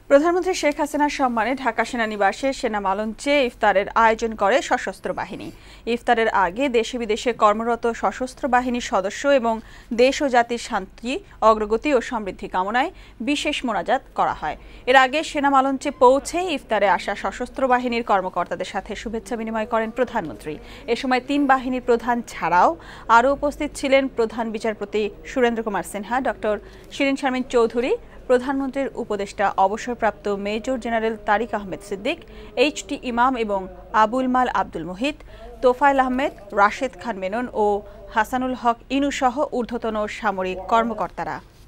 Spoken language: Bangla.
প্রধানমন্ত্রী শেখ হাসিনার সম্মানে ঢাকা সেনানিবাসে সেনা মঞ্চে ইফতারের আয়োজন করে সশস্ত্র বাহিনী। ইফতারের আগে দেশে বিদেশে কর্মরত সশস্ত্র বাহিনীর সদস্য এবং দেশ ও জাতির শান্তি, অগ্রগতি ও সমৃদ্ধি কামনায় বিশেষ মোনাজাত করা হয়। এর আগে সেনা মঞ্চে পৌঁছে ইফতারে আসা সশস্ত্র বাহিনীর কর্মকর্তাদের সাথে শুভেচ্ছা বিনিময় করেন প্রধানমন্ত্রী। এ সময় ৩ বাহিনীর প্রধান ছাড়াও আরও উপস্থিত ছিলেন প্রধান বিচারপতি সুরেন্দ্র কুমার সিনহা, ডক্টর শিরিন শারমিন চৌধুরী, প্রধানমন্ত্রীর উপদেষ্টা অবসরপ্রাপ্ত major general Tarique Ahmed Siddique, H T. Imam এবং আবুল মাল আব্দুল মুহিত, তোফায়েল আহমেদ, রাশেদ খান মেনন ও হাসানুল হক ইনু সহ ঊর্ধ্বতন সামরিক কর্মকর্তারা।